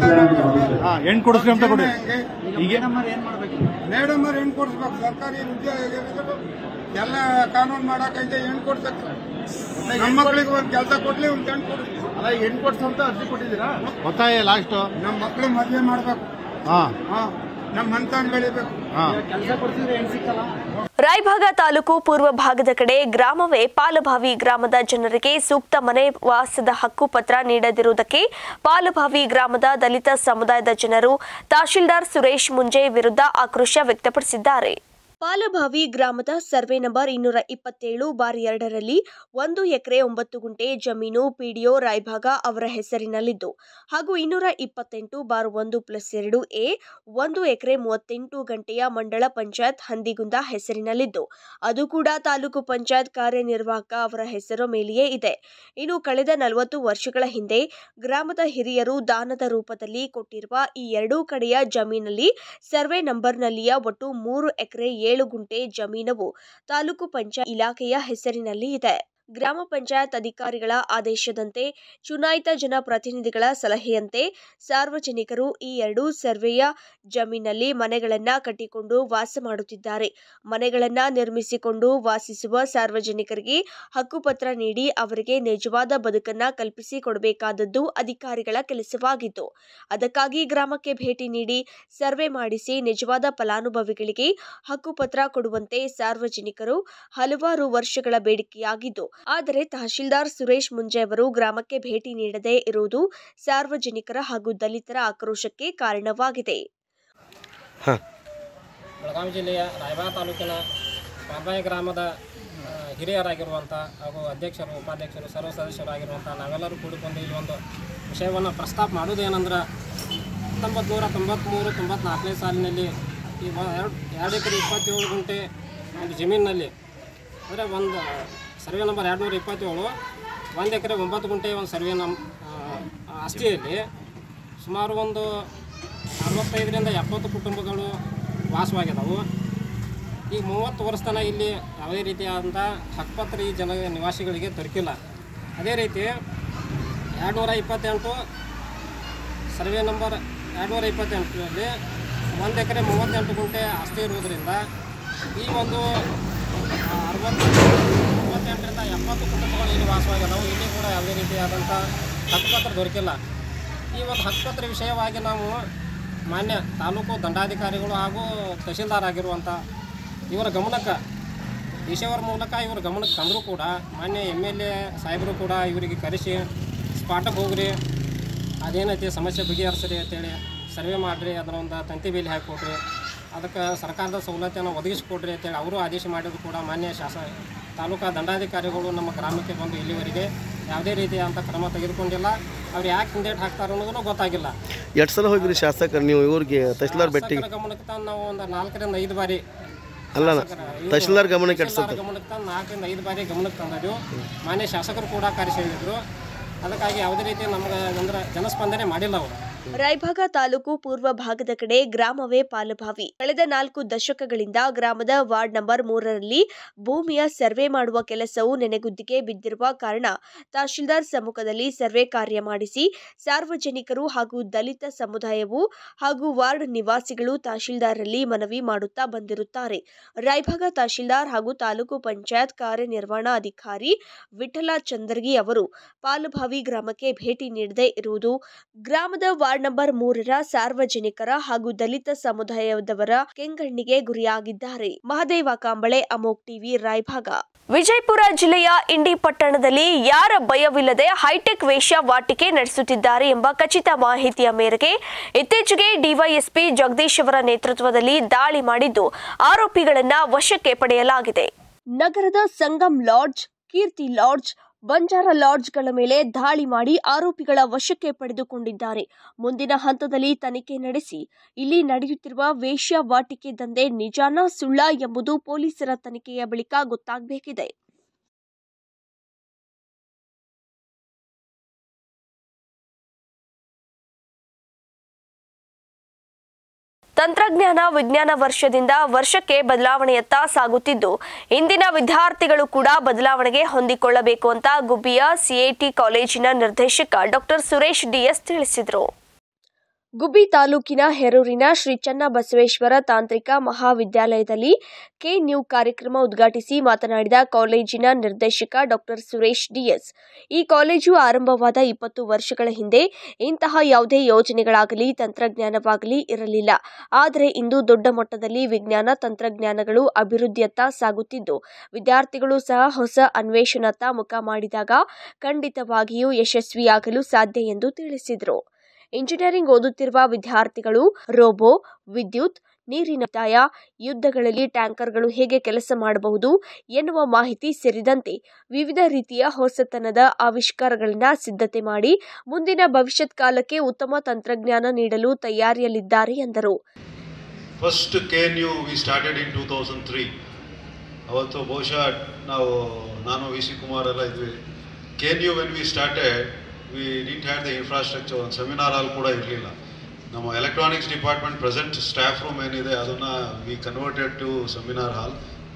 ಹಾ ಹೆಣ್ಣು ಕೊಡಿಸ್ರಿ ಅಂತ ಕೊಡಿ. ಈಗ ಏನ್ ಮಾಡ್ಬೇಕು? ಮೇಡಮ್ ಅವ್ರು ಹೆಣ್ಣು ಕೊಡಿಸ್ಬೇಕು. ಸರ್ಕಾರಿ ಉದ್ಯೋಗ ಎಲ್ಲ ಕಾನೂನು ಮಾಡಕೈತೆ, ಹೆಣ್ಣು ಕೊಡ್ಸಕ್ಕೆ. ನಮ್ಮ ಮಕ್ಕಳಿಗೆ ಒಂದು ಕೆಲಸ ಕೊಡ್ಲಿ, ಒಂದು ಹೆಣ್ಣು ಕೊಡಿಸ್ಲಿ. ಅಲ್ಲ ಹೆಣ್ಣು ಕೊಡ್ಸಂತ ಅರ್ಜಿ ಕೊಟ್ಟಿದ್ದೀರಾ? ಗೊತ್ತಾಯ ಲಾಸ್ಟ್ ನಮ್ಮ ಮಕ್ಕಳು ಮದುವೆ ಮಾಡ್ಬೇಕು. ಹಾ ಹಾ ನಮ್ಮ ಮಂತಾನ್ ಬೆಳಿಬೇಕು. ರಾಯಭಾಗ ತಾಲೂಕು ಪೂರ್ವ ಭಾಗದ ಕಡೆ ಗ್ರಾಮವೇ ಪಾಲಭಾವಿ ಗ್ರಾಮದ ಜನರಿಗೆ ಸೂಕ್ತ ಮನೆ ವಾಸದ ಹಕ್ಕು ಪತ್ರ ನೀಡದಿರುವುದಕ್ಕೆ ಪಾಲಭಾವಿ ಗ್ರಾಮದ ದಲಿತ ಸಮುದಾಯದ ಜನರು ತಹಶೀಲ್ದಾರ್ ಸುರೇಶ್ ಮುಂಜೆ ವಿರುದ್ಧ ಆಕ್ರೋಶ ವ್ಯಕ್ತಪಡಿಸಿದ್ದಾರೆ. ಪಾಲಭಾವಿ ಗ್ರಾಮದ ಸರ್ವೆ ನಂಬರ್ ಇನ್ನೂರ ಇಪ್ಪತ್ತೇಳು ಬಾರ್ ಎರಡರಲ್ಲಿ ಒಂದು ಎಕರೆ ಒಂಬತ್ತು ಗುಂಟೆ ಜಮೀನು ಪಿಡಿಒ ರಾಯಭಾಗ ಅವರ ಹೆಸರಿನಲ್ಲಿದ್ದು ಹಾಗೂ ಇನ್ನೂರ ಇಪ್ಪತ್ತೆಂಟು ಬಾರ್ ಒಂದು ಪ್ಲಸ್ ಎರಡು ಎ ಒಂದು ಎಕರೆ ಮೂವತ್ತೆಂಟು ಗಂಟೆಯ ಮಂಡಳ ಪಂಚಾಯತ್ ಹಂದಿಗುಂದ ಹೆಸರಿನಲ್ಲಿದ್ದು ಅದು ಕೂಡ ತಾಲೂಕು ಪಂಚಾಯತ್ ಕಾರ್ಯನಿರ್ವಾಹಕ ಅವರ ಹೆಸರು ಮೇಲೆಯೇ ಇದೆ. ಇನ್ನು ಕಳೆದ ನಲವತ್ತು ವರ್ಷಗಳ ಹಿಂದೆ ಗ್ರಾಮದ ಹಿರಿಯರು ದಾನದ ರೂಪದಲ್ಲಿ ಕೊಟ್ಟಿರುವ ಈ ಎರಡೂ ಕಡೆಯ ಜಮೀನಲ್ಲಿ ಸರ್ವೆ ನಂಬರ್ನಲ್ಲಿಯ ಒಟ್ಟು ಮೂರು ಎಕರೆ ಏಳು ಗುಂಟೆ ಜಮೀನವು ತಾಲೂಕು ಪಂಚಾಯತ್ ಇಲಾಖೆಯ ಹೆಸರಿನಲ್ಲಿ ಇದೆ. ಗ್ರಾಮ ಪಂಚಾಯತ್ ಅಧಿಕಾರಿಗಳ ಆದೇಶದಂತೆ ಚುನಾಯಿತ ಜನಪ್ರತಿನಿಧಿಗಳ ಸಲಹೆಯಂತೆ ಸಾರ್ವಜನಿಕರು ಈ ಎರಡೂ ಸರ್ವೆಯ ಜಮೀನಲ್ಲಿ ಮನೆಗಳನ್ನ ಕಟ್ಟಿಕೊಂಡು ವಾಸ ಮಾಡುತ್ತಿದ್ದಾರೆ. ಮನೆಗಳನ್ನ ನಿರ್ಮಿಸಿಕೊಂಡು ವಾಸಿಸುವ ಸಾರ್ವಜನಿಕರಿಗೆ ಹಕ್ಕುಪತ್ರ ನೀಡಿ ಅವರಿಗೆ ನಿಜವಾದ ಬದುಕನ್ನ ಕಲ್ಪಿಸಿಕೊಡಬೇಕಾದದ್ದು ಅಧಿಕಾರಿಗಳ ಕೆಲಸವಾಗಿತ್ತು. ಅದಕ್ಕಾಗಿ ಗ್ರಾಮಕ್ಕೆ ಭೇಟಿ ನೀಡಿ ಸರ್ವೆ ಮಾಡಿಸಿ ನಿಜವಾದ ಫಲಾನುಭವಿಗಳಿಗೆ ಹಕ್ಕುಪತ್ರ ಕೊಡುವಂತೆ ಸಾರ್ವಜನಿಕರು ಹಲವಾರು ವರ್ಷಗಳ ಬೇಡಿಕೆಯಾಗಿದ್ದು, ಆದರೆ ತಹಶೀಲ್ದಾರ್ ಸುರೇಶ್ ಮುಂಜೆ ಅವರು ಗ್ರಾಮಕ್ಕೆ ಭೇಟಿ ನೀಡದೇ ಇರುವುದು ಸಾರ್ವಜನಿಕರ ಹಾಗೂ ದಲಿತರ ಆಕ್ರೋಶಕ್ಕೆ ಕಾರಣವಾಗಿದೆ. ಬೆಳಗಾವಿ ಜಿಲ್ಲೆಯ ರಾಯಬಾಗ ತಾಲೂಕಿನ ಪಾಲ್ಬಾಯಿ ಗ್ರಾಮದ ಹಿರಿಯರಾಗಿರುವಂಥ ಹಾಗೂ ಅಧ್ಯಕ್ಷರು, ಉಪಾಧ್ಯಕ್ಷರು, ಸರ್ವ ಸದಸ್ಯರಾಗಿರುವಂಥ ನಾವೆಲ್ಲರೂ ಕೂಡಿಕೊಂಡು ಇಲ್ಲಿ ಒಂದು ವಿಷಯವನ್ನು ಪ್ರಸ್ತಾಪ ಮಾಡೋದೇನೆಂದ್ರೆ, ಹತ್ತೊಂಬತ್ತು ನೂರ ತೊಂಬತ್ತ್ಮೂರು ತೊಂಬತ್ನಾಲ್ಕನೇ ಸಾಲಿನಲ್ಲಿ ಈ ಎರಡು ಎರಡು ಎಕರೆ ಇಪ್ಪತ್ತೇಳು ಗುಂಟೆ ಒಂದು ಜಮೀನಿನಲ್ಲಿ ಅಂದರೆ ಒಂದು ಸರ್ವೆ ನಂಬರ್ ಎರಡು ನೂರ ಇಪ್ಪತ್ತೇಳು ಒಂದು ಎಕರೆ ಒಂಬತ್ತು ಗುಂಟೆ ಒಂದು ಸರ್ವೆ ನಮ್ ಆಸ್ತಿಯಲ್ಲಿ ಸುಮಾರು ಒಂದು ಅರವತ್ತೈದರಿಂದ ಎಪ್ಪತ್ತು ಕುಟುಂಬಗಳು ವಾಸವಾಗಿದ್ದಾವೆ. ಈಗ ಮೂವತ್ತು ವರ್ಷ ತನಕ ಇಲ್ಲಿ ಯಾವುದೇ ರೀತಿಯಾದಂಥ ಹಕ್ಕುಪತ್ರ ಈ ಜನ ನಿವಾಸಿಗಳಿಗೆ ದೊರಕಿಲ್ಲ. ಅದೇ ರೀತಿ ಎರಡು ನೂರ ಇಪ್ಪತ್ತೆಂಟು ಸರ್ವೆ ನಂಬರ್ ಎರಡು ನೂರ ಇಪ್ಪತ್ತೆಂಟರಲ್ಲಿ ಒಂದು ಎಕರೆ ಮೂವತ್ತೆಂಟು ಗುಂಟೆ ಆಸ್ತಿ ಇರುವುದರಿಂದ ಈ ಒಂದು ಅರವತ್ತು ಮೂವತ್ತೆಂಟರಿಂದ ಎಪ್ಪತ್ತು ಕುಟುಂಬಗಳು ಇಲ್ಲಿ ವಾಸವಾಗಿದ್ದಾವೆ. ಇಲ್ಲಿ ಕೂಡ ಯಾವುದೇ ರೀತಿಯಾದಂಥ ಹಕ್ಕುಪತ್ರ ದೊರಕಿಲ್ಲ. ಈ ಒಂದು ಹಕ್ಕುಪತ್ರ ವಿಷಯವಾಗಿ ನಾವು ಮಾನ್ಯ ತಾಲೂಕು ದಂಡಾಧಿಕಾರಿಗಳು ಹಾಗೂ ತಹಶೀಲ್ದಾರ್ ಆಗಿರುವಂಥ ಇವರ ಗಮನಕ್ಕೆ ಈಶ್ವರ ಮೂಲಕ ಇವರ ಗಮನಕ್ಕೆ ತಂದರೂ ಕೂಡ ಮಾನ್ಯ ಎಮ್ ಎಲ್ ಎ ಸಾಹೇಬರು ಕೂಡ ಇವರಿಗೆ ಕರೆಸಿ ಸ್ಪಾಟಕ್ಕೆ ಹೋಗ್ರಿ, ಅದೇನೈತಿ ಸಮಸ್ಯೆ ಬಗೆಹರಿಸ್ರಿ ಅಂತೇಳಿ ಸರ್ವೆ ಮಾಡಿರಿ, ಅದರ ಒಂದು ತಂತಿ ಬೇಲಿ ಹಾಕಿಕೊಡ್ರಿ, ಅದಕ್ಕೆ ಸರ್ಕಾರದ ಸವಲತ್ತನ್ನು ಒದಗಿಸಿಕೊಡ್ರಿ ಅಂತೇಳಿ ಅವರು ಆದೇಶ ಮಾಡಿದ್ರು ಕೂಡ ಮಾನ್ಯ ಶಾಸ ತಾಲೂಕಾ ದಂಡಾಧಿಕಾರಿಗಳು ನಮ್ಮ ಗ್ರಾಮಕ್ಕೆ ಬಂದು ಇಲ್ಲಿವರೆಗೆ ಯಾವುದೇ ರೀತಿಯಾದಂಥ ಕ್ರಮ ತೆಗೆದುಕೊಂಡಿಲ್ಲ. ಅವ್ರು ಯಾಕೆ ಹಿಂದೇಟು ಹಾಕ್ತಾರೆ ಅನ್ನೋದನ್ನು ಗೊತ್ತಾಗಿಲ್ಲ. ಎಷ್ಟು ಸಲ ಹೋಗಿರಿ ಶಾಸಕರು ನೀವು ಇವ್ರಿಗೆ ತಹಶೀಲ್ದಾರ್ ಭೇಟಿ? ಗಮನಕ್ಕೆ ತಂದು ನಾವು ಒಂದು ನಾಲ್ಕರಿಂದ ಐದು ಬಾರಿ ಅಲ್ಲ ತಹಶೀಲ್ದಾರ್ ಗಮನಕ್ಕೆ ಗಮನಕ್ಕೆ ತಂದು ನಾಲ್ಕರಿಂದ ಐದು ಬಾರಿ ಗಮನಕ್ಕೆ ತಂದಿದ್ದು ಮಾನ್ಯ ಶಾಸಕರು ಕೂಡ ಕಾರ್ಯ ಹೇಳಿದ್ರು. ಅದಕ್ಕಾಗಿ ಯಾವುದೇ ರೀತಿ ನಮ್ಗೆ ಅಂದ್ರೆ ಜನಸ್ಪಂದನೆ ಮಾಡಿಲ್ಲ ಅವರು. ರಾಯಭಾಗ ತಾಲೂಕು ಪೂರ್ವ ಭಾಗದ ಕಡೆ ಗ್ರಾಮವೇ ಪಾಲುಭಾವಿ. ಕಳೆದ ನಾಲ್ಕು ದಶಕಗಳಿಂದ ಗ್ರಾಮದ ವಾರ್ಡ್ ನಂಬರ್ ಮೂರರಲ್ಲಿ ಭೂಮಿಯ ಸರ್ವೆ ಮಾಡುವ ಕೆಲಸವು ನೆನೆಗುದ್ದಿಗೆ ಬಿದ್ದಿರುವ ಕಾರಣ ತಹಶೀಲ್ದಾರ್ ಸಮ್ಮುಖದಲ್ಲಿ ಸರ್ವೆ ಕಾರ್ಯ ಮಾಡಿಸಿ ಸಾರ್ವಜನಿಕರು ಹಾಗೂ ದಲಿತ ಸಮುದಾಯವು ಹಾಗೂ ವಾರ್ಡ್ ನಿವಾಸಿಗಳು ತಹಶೀಲ್ದಾರ್ರಲ್ಲಿ ಮನವಿ ಮಾಡುತ್ತಾ ಬಂದಿರುತ್ತಾರೆ. ರಾಯಭಾಗ ತಹಶೀಲ್ದಾರ್ ಹಾಗೂ ತಾಲೂಕು ಪಂಚಾಯತ್ ಕಾರ್ಯನಿರ್ವಹಣಾಧಿಕಾರಿ ವಿಠಲ ಚಂದರ್ಗಿ ಅವರು ಪಾಲುಭಾವಿ ಗ್ರಾಮಕ್ಕೆ ಭೇಟಿ ನೀಡದೇ ಇರುವುದು ಗ್ರಾಮದ ವಾರ್ಡ್ ನಂಬರ್ ಮೂರರ ಸಾರ್ವಜನಿಕರ ಹಾಗೂ ದಲಿತ ಸಮುದಾಯದವರ ಕೆಂಗಣ್ಣಿಗೆ ಗುರಿಯಾಗಿದ್ದಾರೆ. ಮಹದೇವ ಕಾಂಬಳೆ, ಅಮೋಕ್ ಟಿವಿ, ರಾಯಭಾಗ. ವಿಜಯಪುರ ಜಿಲ್ಲೆಯ ಇಂಡಿ ಪಟ್ಟಣದಲ್ಲಿ ಯಾರ ಭಯವಿಲ್ಲದೆ ಹೈಟೆಕ್ ವೇಶ್ಯಾವಾಟಿಕೆ ನಡೆಸುತ್ತಿದ್ದಾರೆ ಎಂಬ ಖಚಿತ ಮಾಹಿತಿಯ ಮೇರೆಗೆ ಇತ್ತೀಚೆಗೆ ಡಿವೈಎಸ್ಪಿ ಜಗದೀಶ್ ಅವರ ನೇತೃತ್ವದಲ್ಲಿ ದಾಳಿ ಮಾಡಿದ್ದು ಆರೋಪಿಗಳನ್ನ ವಶಕ್ಕೆ ಪಡೆಯಲಾಗಿದೆ. ನಗರದ ಸಂಗಮ್ ಲಾಡ್ಜ್, ಕೀರ್ತಿ ಲಾಡ್ಜ್, ಬಂಜಾರ ಲಾಡ್ಜ್ಗಳ ಮೇಲೆ ದಾಳಿ ಮಾಡಿ ಆರೋಪಿಗಳ ವಶಕ್ಕೆ ಪಡೆದುಕೊಂಡಿದ್ದಾರೆ. ಮುಂದಿನ ಹಂತದಲ್ಲಿ ತನಿಖೆ ನಡೆಸಿ ಇಲ್ಲಿ ನಡೆಯುತ್ತಿರುವ ವೇಶ್ಯಾವಾಟಿಕೆ ದಂಧೆ ನಿಜಾನ ಸುಳ್ಳ ಎಂಬುದು ಪೊಲೀಸರ ತನಿಖೆಯ ಬಳಿಕ ಗೊತ್ತಾಗಬೇಕಿದೆ. ತಂತ್ರಜ್ಞಾನ ವಿಜ್ಞಾನ ವರ್ಷದಿಂದ ವರ್ಷಕ್ಕೆ ಬದಲಾವಣೆಯತ್ತ ಸಾಗುತ್ತಿದ್ದು ಇಂದಿನ ವಿದ್ಯಾರ್ಥಿಗಳು ಕೂಡ ಬದಲಾವಣೆಗೆ ಹೊಂದಿಕೊಳ್ಳಬೇಕು ಅಂತ ಗುಬ್ಬಿಯ ಸಿಐಟಿ ಕಾಲೇಜಿನ ನಿರ್ದೇಶಕ ಡಾಕ್ಟರ್ ಸುರೇಶ್ ಡಿಎಸ್ ತಿಳಿಸಿದರು. ಗುಬ್ಬಿ ತಾಲೂಕಿನ ಹೆರೂರಿನ ಶ್ರೀ ಚನ್ನಬಸವೇಶ್ವರ ತಾಂತ್ರಿಕ ಮಹಾವಿದ್ಯಾಲಯದಲ್ಲಿ ಕೆ ನ್ಯೂ ಕಾರ್ಯಕ್ರಮ ಉದ್ಘಾಟಿಸಿ ಮಾತನಾಡಿದ ಕಾಲೇಜಿನ ನಿರ್ದೇಶಕ ಡಾಕ್ಟರ್ ಸುರೇಶ್ ಡಿಎಸ್, ಈ ಕಾಲೇಜು ಆರಂಭವಾದ ಇಪ್ಪತ್ತು ವರ್ಷಗಳ ಹಿಂದೆ ಇಂತಹ ಯಾವುದೇ ಯೋಜನೆಗಳಾಗಲಿ ತಂತ್ರಜ್ಞಾನವಾಗಲಿ ಇರಲಿಲ್ಲ. ಆದರೆ ಇಂದು ದೊಡ್ಡ ಮಟ್ಟದಲ್ಲಿ ವಿಜ್ಞಾನ ತಂತ್ರಜ್ಞಾನಗಳು ಅಭಿವೃದ್ಧಿಯತ್ತ ಸಾಗುತ್ತಿದ್ದು ವಿದ್ಯಾರ್ಥಿಗಳು ಸಹ ಹೊಸ ಅನ್ವೇಷಣೆಯತ್ತ ಮುಖ ಮಾಡಿದಾಗ ಖಂಡಿತವಾಗಿಯೂ ಯಶಸ್ವಿಯಾಗಲು ಸಾಧ್ಯ ಎಂದು ತಿಳಿಸಿದರು. ಇಂಜಿನಿಯರಿಂಗ್ ಓದುತ್ತಿರುವ ವಿದ್ಯಾರ್ಥಿಗಳು ರೋಬೋ, ವಿದ್ಯುತ್, ನೀರಿನ ಉಳಿತಾಯ, ಯುದ್ಧಗಳಲ್ಲಿ ಟ್ಯಾಂಕರ್ಗಳು ಹೇಗೆ ಕೆಲಸ ಮಾಡಬಹುದು ಎನ್ನುವ ಮಾಹಿತಿ ಸೇರಿದಂತೆ ವಿವಿಧ ರೀತಿಯ ಹೊಸತನದ ಆವಿಷ್ಕಾರಗಳನ್ನು ಸಿದ್ಧತೆ ಮಾಡಿ ಮುಂದಿನ ಭವಿಷ್ಯತ್ ಕಾಲಕ್ಕೆ ಉತ್ತಮ ತಂತ್ರಜ್ಞಾನ ನೀಡಲು ತಯಾರಿಯಲ್ಲಿದ್ದಾರೆ ಎಂದರು. First KNU we started in two thousand three. ಅವತ್ತು ಬಹುಶಃ ನಾವು ನಾನು ವಿ ಸಿ ಕುಮಾರ್ ಎಲ್ಲ ಇದ್ವಿ. KNU when we started we didn't have the infrastructure. ಒಂದು ಸೆಮಿನಾರ್ ಹಾಲ್ ಕೂಡ ಇರಲಿಲ್ಲ. ನಮ್ಮ electronics department present staff room ಏನಿದೆ ಅದನ್ನು we converted to seminar hall.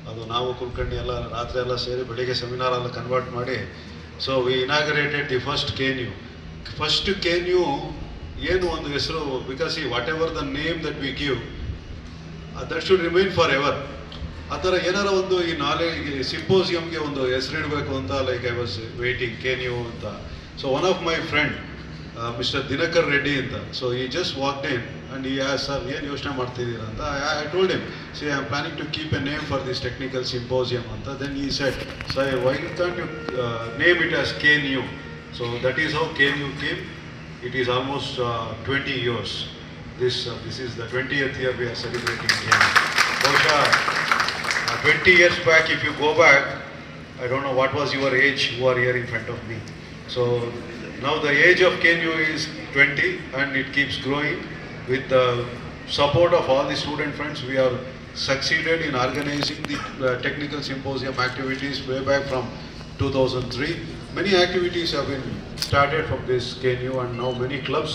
ಅದು ನಾವು ಕುಲಕರ್ಣಿ ಎಲ್ಲ ರಾತ್ರಿ ಎಲ್ಲ ಸೇರಿ ಬೆಳಿಗ್ಗೆ ಸೆಮಿನಾರ್ ಎಲ್ಲ ಕನ್ವರ್ಟ್ ಮಾಡಿ so we inaugurated the first K N U. First K N U ಏನು ಒಂದು ಹೆಸರು, ಬಿಕಾಸ್ ಈ whatever the name that we give that should remain forever. ಆ ಥರ ಏನಾರ ಒಂದು ಈ ನಾಲೆಜ್ ಸಿಂಪೋಸಿಯಮ್ಗೆ ಒಂದು ಹೆಸರಿಡಬೇಕು ಅಂತ like I was waiting K N U ಅಂತ. So one of my friend mister Dinakar Reddy ಅಂತ, so he just walked in and he ಆಸ್ ಸರ್ ಏನು ಯೋಚನೆ ಮಾಡ್ತಿದ್ದೀರಾ ಅಂತ. I told him, see I am planning to keep a name for this technical symposium ಅಂತ. Then he said, so why can't you name it as K N U. So that is how K N you came. It is almost uh, twenty years. This uh, this is the twentieth year we are celebrating K N U. Bosha, uh, twenty years back, if you go back, I don't know what was your age who are here in front of me. So now the age of K N U is twenty and it keeps growing. With the support of all the student friends, we have succeeded in organizing the uh, technical symposium activities way back from two thousand three. Many activities have been started from this K N U and now many clubs.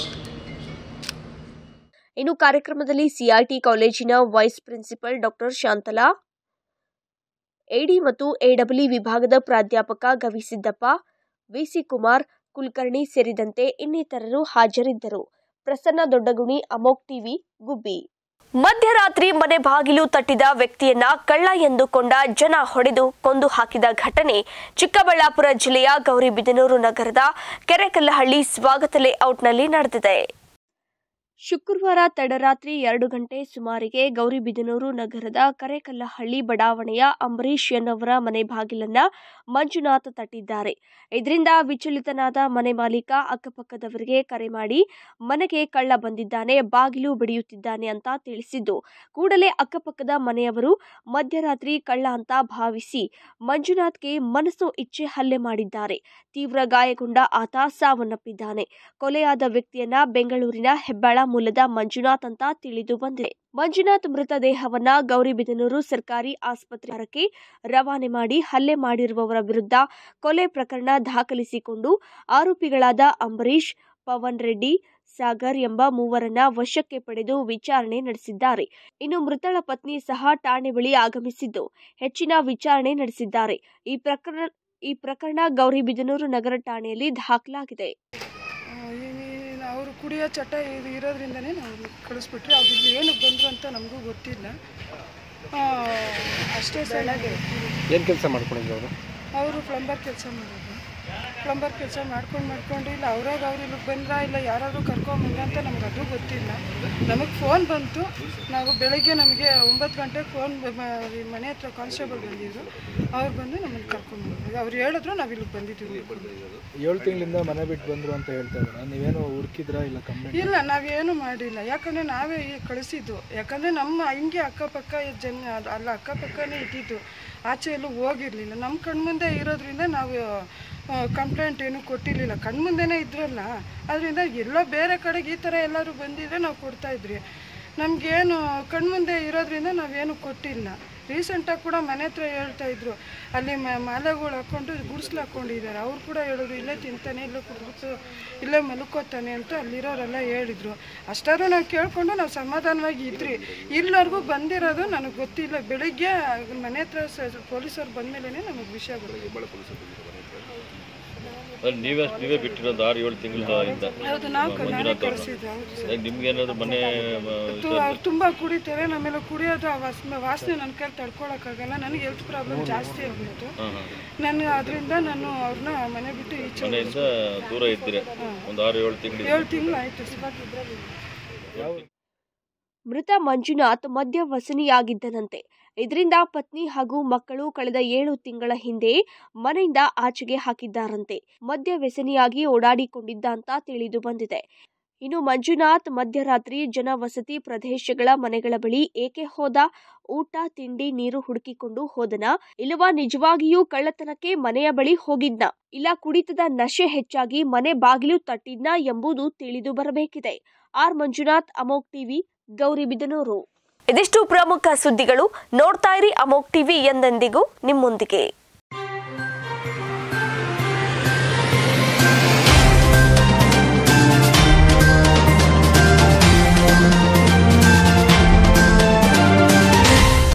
ಇನ್ನು ಕಾರ್ಯಕ್ರಮದಲ್ಲಿ ಸಿಐಟಿ ಕಾಲೇಜಿನ ವೈಸ್ ಪ್ರಿನ್ಸಿಪಲ್ ಡಾಕ್ಟರ್ ಶಾಂತಲಾ, ಎಡಿ ಮತ್ತು ಎಡಬ್ಲ್ಯೂ ವಿಭಾಗದ ಪ್ರಾಧ್ಯಾಪಕ ಗವಿಸಿದ್ದಪ್ಪ, ವಿಸಿ ಕುಮಾರ್, ಕುಲಕರ್ಣಿ ಸೇರಿದಂತೆ ಇನ್ನಿತರರು ಹಾಜರಿದ್ದರು. ಪ್ರಸನ್ನ ದೊಡ್ಡಗುಣಿ, ಅಮೋಕ್ ಟಿವಿ, ಗುಬ್ಬಿ. ಮಧ್ಯರಾತ್ರಿ ಮನೆ ಬಾಗಿಲು ತಟ್ಟಿದ ವ್ಯಕ್ತಿಯನ್ನ ಕಳ್ಳ ಎಂದುಕೊಂಡ ಜನ ಹೊಡೆದು ಕೊಂದು ಹಾಕಿದ ಘಟನೆ ಚಿಕ್ಕಬಳ್ಳಾಪುರ ಜಿಲ್ಲೆಯ ಗೌರಿಬಿದನೂರು ನಗರದ ಕೆರೆಕಲ್ಲಹಳ್ಳಿ ಸ್ವಾಗತ ಲೇಔಟ್ನಲ್ಲಿ ನಡೆದಿದೆ. ಶುಕ್ರವಾರ ತಡರಾತ್ರಿ ಎರಡು ಗಂಟೆ ಸುಮಾರಿಗೆ ಗೌರಿಬಿದನೂರು ನಗರದ ಕರೆಕಲ್ಲಹಳ್ಳಿ ಬಡಾವಣೆಯ ಅಂಬರೀಶ್ ಎನ್ನುವರ ಮನೆ ಬಾಗಿಲನ್ನ ಮಂಜುನಾಥ್ ತಟ್ಟಿದ್ದಾರೆ. ಇದರಿಂದ ವಿಚಲಿತನಾದ ಮನೆ ಮಾಲೀಕ ಅಕ್ಕಪಕ್ಕದವರಿಗೆ ಕರೆ ಮಾಡಿ ಮನೆಗೆ ಕಳ್ಳ ಬಂದಿದ್ದಾನೆ, ಬಾಗಿಲು ಬಡಿಯುತ್ತಿದ್ದಾನೆ ಅಂತ ತಿಳಿಸಿದ್ದು, ಕೂಡಲೇ ಅಕ್ಕಪಕ್ಕದ ಮನೆಯವರು ಮಧ್ಯರಾತ್ರಿ ಕಳ್ಳ ಅಂತ ಭಾವಿಸಿ ಮಂಜುನಾಥ್ಗೆ ಮನಸ್ಸು ಇಚ್ಛೆ ಹಲ್ಲೆ ಮಾಡಿದ್ದಾರೆ. ತೀವ್ರ ಗಾಯಗೊಂಡ ಆತ ಸಾವನ್ನಪ್ಪಿದ್ದಾನೆ. ಕೊಲೆಯಾದ ವ್ಯಕ್ತಿಯನ್ನ ಬೆಂಗಳೂರಿನ ಹೆಬ್ಬಾಳ ಮೂಲದ ಮಂಜುನಾಥ್ ಅಂತ ತಿಳಿದು ಬಂದಿದೆ. ಮಂಜುನಾಥ್ ಮೃತದೇಹವನ್ನ ಗೌರಿಬಿದನೂರು ಸರ್ಕಾರಿ ಆಸ್ಪತ್ರೆಗೆ ರವಾನೆ ಮಾಡಿ ಹಲ್ಲೆ ಮಾಡಿರುವವರ ವಿರುದ್ಧ ಕೊಲೆ ಪ್ರಕರಣ ದಾಖಲಿಸಿಕೊಂಡು ಆರೋಪಿಗಳಾದ ಅಂಬರೀಶ್, ಪವನ್ ರೆಡ್ಡಿ, ಸಾಗರ್ ಎಂಬ ಮೂವರನ್ನ ವಶಕ್ಕೆ ಪಡೆದು ವಿಚಾರಣೆ ನಡೆಸಿದ್ದಾರೆ. ಇನ್ನು ಮೃತಳ ಪತ್ನಿ ಸಹ ಠಾಣೆ ಬಳಿ ಆಗಮಿಸಿದ್ದು ಹೆಚ್ಚಿನ ವಿಚಾರಣೆ ನಡೆಸಿದ್ದಾರೆ. ಈ ಪ್ರಕರಣ ಈ ಪ್ರಕರಣ ಗೌರಿಬಿದನೂರು ನಗರ ಠಾಣೆಯಲ್ಲಿ ದಾಖಲಾಗಿದೆ. ಅವರು ಕುಡಿಯೋ ಚಟ ಇದು ಇರೋದ್ರಿಂದನೇ ನಾವು ಕಳಿಸ್ಬಿಟ್ರಿ. ಅವ್ರು ಇಲ್ಲಿ ಏನಕ್ಕೆ ಬಂದರು ಅಂತ ನಮಗೂ ಗೊತ್ತಿಲ್ಲ. ಅಷ್ಟೇ ಸರ್. ಏನು ಕೆಲಸ ಮಾಡ್ಕೊಂಡಿದ್ರು ಅವರು? ಅವರು ಪ್ಲಂಬರ್ ಕೆಲಸ ಮಾಡೋದು. ಪ್ಲಂಬರ್ ಕೆಲಸ ಮಾಡ್ಕೊಂಡು ಮಾಡ್ಕೊಂಡು ಇಲ್ಲ ಅವ್ರಾಗ ಅವ್ರು ಇಲ್ಲಿಗೆ ಬಂದ್ರ ಇಲ್ಲ ಯಾರಾದರೂ ಕರ್ಕೊಂಬಂದ ಅಂತ ನಮ್ಗೆ ಅದು ಗೊತ್ತಿಲ್ಲ. ನಮಗೆ ಫೋನ್ ಬಂತು. ನಾವು ಬೆಳಗ್ಗೆ ನಮಗೆ ಒಂಬತ್ತು ಗಂಟೆಗೆ ಫೋನ್ ಮನೆ ಹತ್ರ ಕಾನ್ಸ್ಟೇಬಲ್ ಬಂದಿದ್ರು. ಅವ್ರು ಬಂದು ನಮ್ಮನ್ನು ಕರ್ಕೊಂಡ್ಬಂದ್ರು. ಅವ್ರು ಹೇಳಿದ್ರು ನಾವು ಇಲ್ಲಿಗೆ ಬಂದಿದ್ದೀವಿ. ಏಳು ತಿಂಗಳಿಂದ ಮನೆ ಬಿಟ್ಟು ಬಂದರು ಅಂತ ಹೇಳ್ತಾ ಇದ್ದಾರೆ. ನೀವೇನು ಹುಡುಕಿದ್ರಾ ಇಲ್ಲ ಕಂಪ್ಲೇಂಟ್? ಇಲ್ಲ, ನಾವೇನು ಮಾಡಿಲ್ಲ. ಯಾಕಂದರೆ ನಾವೇ ಈಗ ಕಳಿಸಿದ್ದು. ಯಾಕಂದರೆ ನಮ್ಮ ಹಿಂಗೆ ಅಕ್ಕಪಕ್ಕ ಜನ ಅಲ್ಲ ಅಕ್ಕಪಕ್ಕನೇ ಇದ್ದಿದ್ದು, ಆಚೆ ಎಲ್ಲೂ ಹೋಗಿರಲಿಲ್ಲ. ನಮ್ಮ ಕಣ್ಮುಂದೆ ಇರೋದ್ರಿಂದ ನಾವು ಕಂಪ್ಲೇಂಟ್ ಏನೂ ಕೊಟ್ಟಿರಲಿಲ್ಲ. ಕಣ್ಮುಂದೆನೇ ಇದ್ರಲ್ಲ, ಅದರಿಂದ ಎಲ್ಲ ಬೇರೆ ಕಡೆಗೆ ಈ ಥರ ಎಲ್ಲರೂ ಬಂದಿದ್ರೆ ನಾವು ಕೊಡ್ತಾಯಿದ್ರಿ. ನಮಗೇನು ಕಣ್ಮುಂದೆ ಇರೋದ್ರಿಂದ ನಾವೇನು ಕೊಟ್ಟಿಲ್ಲ. ರೀಸೆಂಟಾಗಿ ಕೂಡ ಮನೆ ಹತ್ರ ಹೇಳ್ತಾಯಿದ್ರು, ಅಲ್ಲಿ ಮಾಲೆಗಳು ಹಾಕ್ಕೊಂಡು ಗುಡಿಸ್ಲು ಹಾಕ್ಕೊಂಡಿದ್ದಾರೆ. ಅವ್ರು ಕೂಡ ಹೇಳಿದ್ರು ಇಲ್ಲೇ ತಿಂತಾನೆ, ಇಲ್ಲೇ ಕುಡಿದು ಇಲ್ಲೇ ಮಲ್ಕೋತಾನೆ ಅಂತ ಅಲ್ಲಿರೋರೆಲ್ಲ ಹೇಳಿದರು. ಅಷ್ಟಾದ್ರೂ ನಾವು ಕೇಳಿಕೊಂಡು ನಾವು ಸಮಾಧಾನವಾಗಿ ಇದ್ರಿ. ಇಲ್ಲಿವರೆಗೂ ಬಂದಿರೋದು ನನಗೆ ಗೊತ್ತಿಲ್ಲ. ಬೆಳಿಗ್ಗೆ ಮನೆ ಹತ್ರ ಪೊಲೀಸರು ಬಂದಮೇಲೆ ನಮಗೆ ವಿಷಯ ಗೊತ್ತಿಲ್ಲ. ನೀವೇ ನೀವೇ ಬಿಟ್ಟಿರೋದು ಆರು ಏಳು ತಿಂಗಳಿಂದ? ಹೌದು, ನಾವು ನಾನೇ ಕಳಿಸಿದ್ದು. ನಿಮ್ಗೆ ಏನಾದ್ರು ಮನೆ ಅವ್ರು ತುಂಬ ಕುಡಿತಾರೆ. ನಮ್ಮೆಲ್ಲ ಕುಡಿಯೋದು ಆ ವಾಸನೆ ವಾಸನೆ ನನ್ನ ಕೈಲಿ ತಡ್ಕೊಳಕ್ಕಾಗಲ್ಲ. ನನಗೆ ಹೆಲ್ತ್ ಪ್ರಾಬ್ಲಮ್ ಜಾಸ್ತಿ ಆಗ್ಬಿಟ್ಟು ನಾನು ಅದರಿಂದ ನಾನು ಅವ್ರನ್ನ ಮನೆ ಬಿಟ್ಟು ಈಚೆ ಮನೆಯಿಂದ ದೂರ ಇದ್ದೀರಿ. ಒಂದು ಆರು ಏಳು ತಿಂಗಳು ಏಳು ತಿಂಗಳು ಆಯಿತು. ಮೃತ ಮಂಜುನಾಥ್ ಮದ್ಯ ವ್ಯಸನಿಯಾಗಿದ್ದನಂತೆ. ಇದರಿಂದ ಪತ್ನಿ ಹಾಗೂ ಮಕ್ಕಳು ಕಳೆದ ಏಳು ತಿಂಗಳ ಹಿಂದೆ ಮನೆಯಿಂದ ಆಚೆಗೆ ಹಾಕಿದ್ದಾರಂತೆ. ಮದ್ಯ ವ್ಯಸನಿಯಾಗಿ ಓಡಾಡಿಕೊಂಡಿದ್ದ ಅಂತ ತಿಳಿದು ಬಂದಿದೆ. ಇನ್ನು ಮಂಜುನಾಥ್ ಮಧ್ಯರಾತ್ರಿ ಜನವಸತಿ ಪ್ರದೇಶಗಳ ಮನೆಗಳ ಬಳಿ ಏಕೆ ಹೋದ? ಊಟ ತಿಂಡಿ ನೀರು ಹುಡುಕಿಕೊಂಡು ಹೋದನ, ಇಲ್ಲವಾ ನಿಜವಾಗಿಯೂ ಕಳ್ಳತನಕ್ಕೆ ಮನೆಯ ಬಳಿ ಹೋಗಿದ್ನ, ಇಲ್ಲ ಕುಡಿತದ ನಶೆ ಹೆಚ್ಚಾಗಿ ಮನೆ ಬಾಗಿಲು ತಟ್ಟಿದ್ನ ಎಂಬುದು ತಿಳಿದು ಬರಬೇಕಿದೆ. ಆರ್ ಮಂಜುನಾಥ್, ಅಮೋಕ್ ಟಿವಿ, ಗೌರಿಬಿದನೂರು. ಇದಿಷ್ಟು ಪ್ರಮುಖ ಸುದ್ದಿಗಳು. ನೋಡ್ತಾ ಇರಿ ಅಮೋಕ್ ಟಿವಿ, ಎಂದೆಂದಿಗೂ ನಿಮ್ಮೊಂದಿಗೆ.